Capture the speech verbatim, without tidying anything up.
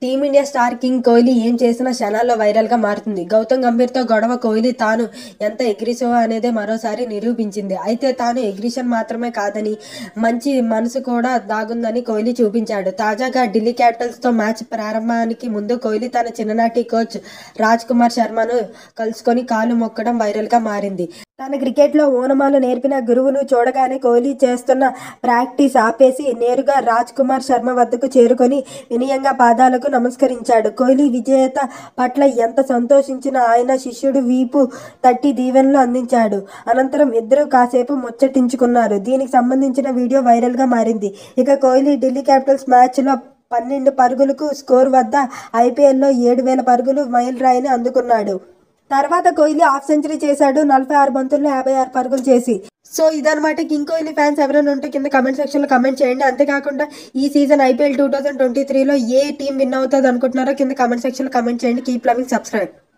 Team India star king Kohli ఏం చేసినా క్షణాల్లో వైరల్గా మారుతుంది. గౌతమ్ గంభీర్తో గొడవ కోహ్లీ తాను ఎంత ఎగ్రెసివ్ అనేదే మరోసారి నిరూపించింది. అయితే తాను ఎగ్రెషన్ మాత్రమే కాదని మంచి మనసు కూడా దాగుందని కోహ్లీ చూపించాడు. తాజాగా ఢిల్లీ క్యాపిటల్స్తో మ్యాచ్ ప్రారంభానికి ముందు కోహ్లీ తన చిన్ననాటి కోచ్ రాజ్ కుమార్ శర్మను కలుసుకొని కాలు మొక్కడం వైరల్గా మారింది. తన క్రికెట్లో ఓనమాలు నేర్పిన గురువును చూడగానే కోహ్లీ చేస్తున్న ప్రాక్టీస్ ఆపేసి నేరుగా రాజ్ కుమార్ శర్మ వద్దకు చేరుకొని వినయంగా పాదాలకు నమస్కరించాడు. కోహ్లీ విజేత పట్ల ఎంత సంతోషించిన ఆయన శిష్యుడు వీపు తట్టి దీవెనలు అందించాడు. అనంతరం ఇద్దరు కాసేపు ముచ్చటించుకున్నారు. దీనికి సంబంధించిన వీడియో వైరల్గా మారింది. ఇక కోహ్లీ ఢిల్లీ క్యాపిటల్స్ మ్యాచ్లో పన్నెండు పరుగులకు స్కోర్ వద్ద ఐపీఎల్లో ఏడు వేల పరుగులు మైలురాయిని అందుకున్నాడు. తర్వాత కోహ్లీ హాఫ్ సెంచరీ చేశాడు. నలభై ఆరు బంతుల్లో యాభై ఆరు పరుగులు చేసి. సో ఇదనమాట కింగ్ కోహ్లీ ఫ్యాన్స్ ఎవరైనా ఉంటే కింద కమెంట్ సెక్షన్లో కమెంట్ చేయండి. అంతేకాకుండా ఈ season IPL two thousand twenty త్రీలో ఏ టీం విన్ అవుతుంది అనుకుంటున్నారో కింద కమెంట్ సెక్షన్లో కమెంట్ చేయండి. Keep loving, subscribe.